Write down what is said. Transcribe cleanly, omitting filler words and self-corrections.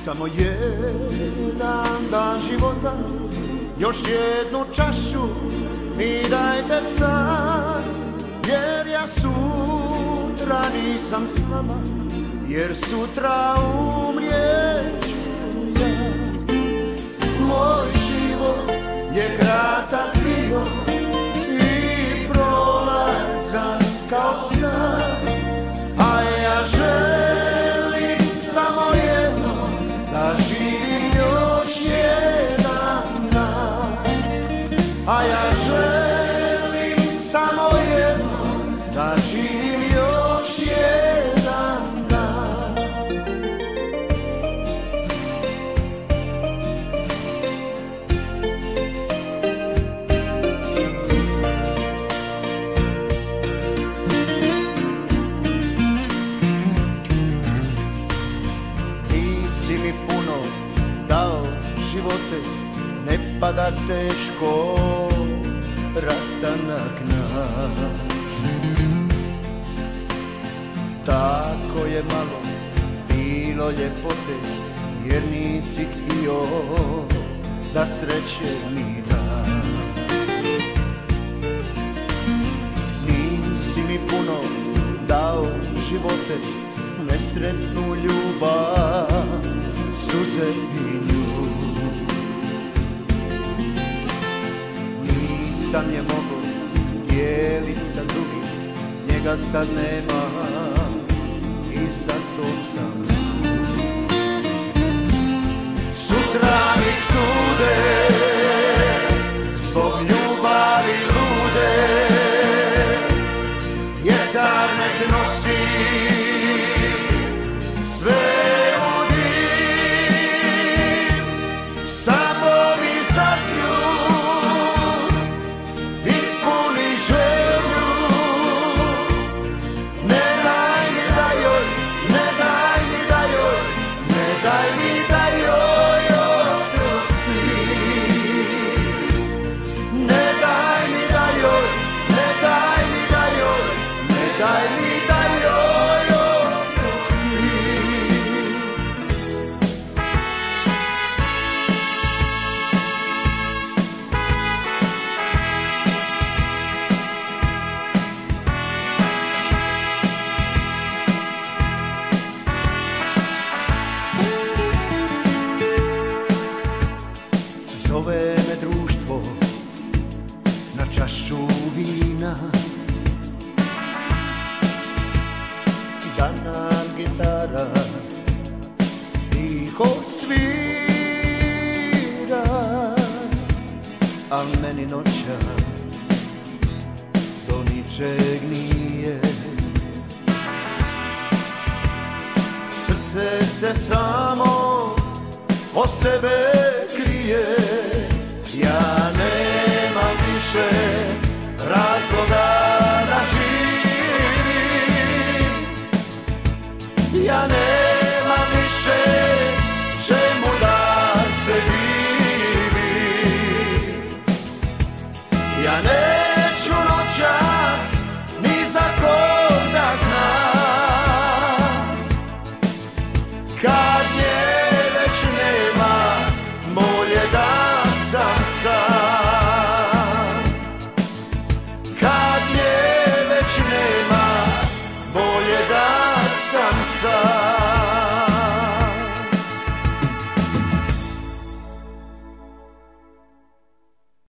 Samo jedan dan života, još jednu čašu mi dajte sad, jer ja sutra nisam s vama, jer sutra umrijet ću ja. Moj život je kratak bio i prolazan kao san, a ja želim samo jedno, da živim još jedan dan. A ja želim samo jedno, da živim još jedan dan. Ti si mi puno dao živote, ne pada teško rastanak naš. Tako je malo bilo ljepote, jer nisi htio da sreće mi daš. Nisi mi puno dao živote, nesretnu ljubav, suze i ljub. Nisam je mogo dijelit sa drugim, njega sad nema i zato sam tu. Sutra mi sude zbog ljubavi lude, vjetar nek nosi sve u dim. Samo mi zaklju ispuni želju, ne daj mi da joj, ne daj mi da joj, ne daj mi da joj oprostim. Ne daj mi da joj, ne daj mi da joj, ne daj mi da joj oprostim. Zove me društvo na čašu vina, da nam gitara tiho svira, a meni noćas do ničeg nije. Srce se samo o sebe krije, ja nemam više razloga da živim, ja nemam više čemu da se divim. Ja neću noćas ni za kog da znam, kad nje već nema, bolje da sam sam. Kad nje već nema, bolje da sam sam.